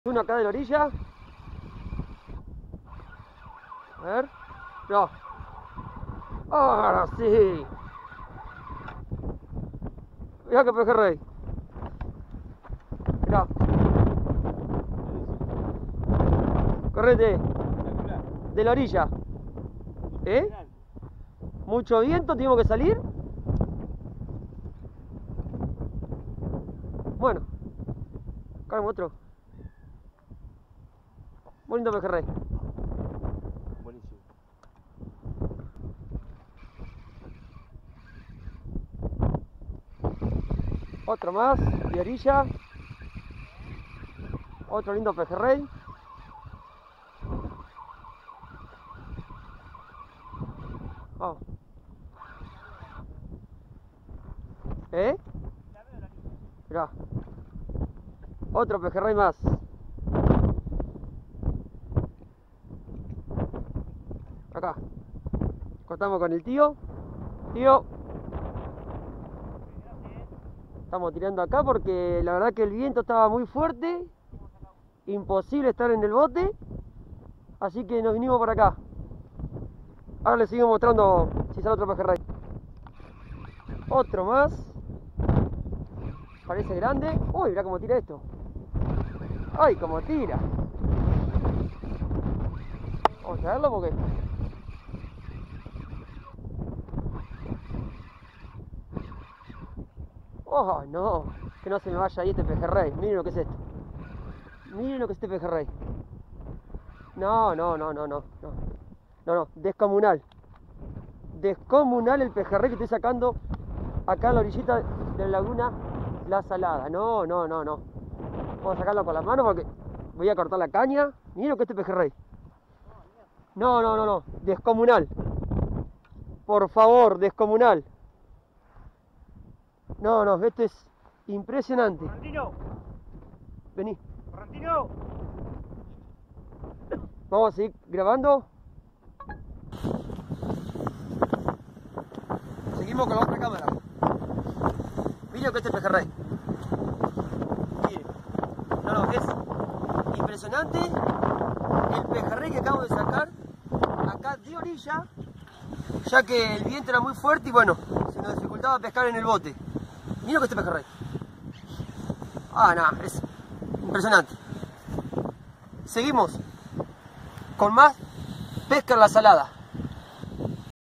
Uno acá de la orilla. A ver. No. Ahora sí. Mirá que pejerrey. Mirá. Correte. De la orilla. ¿Eh? Mucho viento, tengo que salir. Bueno. Acá hay otro. Bonito pejerrey. Buenísimo. Otro más, de orilla. Otro lindo pejerrey. Oh. ¿Eh? Mirá. Otro pejerrey más. Acá. Cortamos con el tío. Tío. Estamos tirando acá porque la verdad que el viento estaba muy fuerte. Imposible estar en el bote. Así que nos vinimos por acá. Ahora les sigo mostrando si sale otro pejerrey. Otro más. Parece grande. Uy, mirá cómo tira esto. Ay, cómo tira. Vamos a verlo porque... Oh, no. Que no se me vaya ahí este pejerrey. Miren lo que es esto. Miren lo que es este pejerrey. No. No, descomunal. Descomunal el pejerrey que estoy sacando acá en la orillita de la laguna La Salada. No. Vamos a sacarlo con las manos porque voy a cortar la caña. Miren lo que es este pejerrey. No. Descomunal. Por favor, descomunal. No, esto es impresionante. Correntino. Vení. Correntino. Vamos a seguir grabando. Seguimos con la otra cámara. Miren que este pejerrey. Miren. No, es impresionante el pejerrey que acabo de sacar acá de orilla, ya que el viento era muy fuerte y bueno, se nos dificultaba pescar en el bote. Miren que este pejerrey. No, es impresionante. Seguimos con más pesca en La Salada.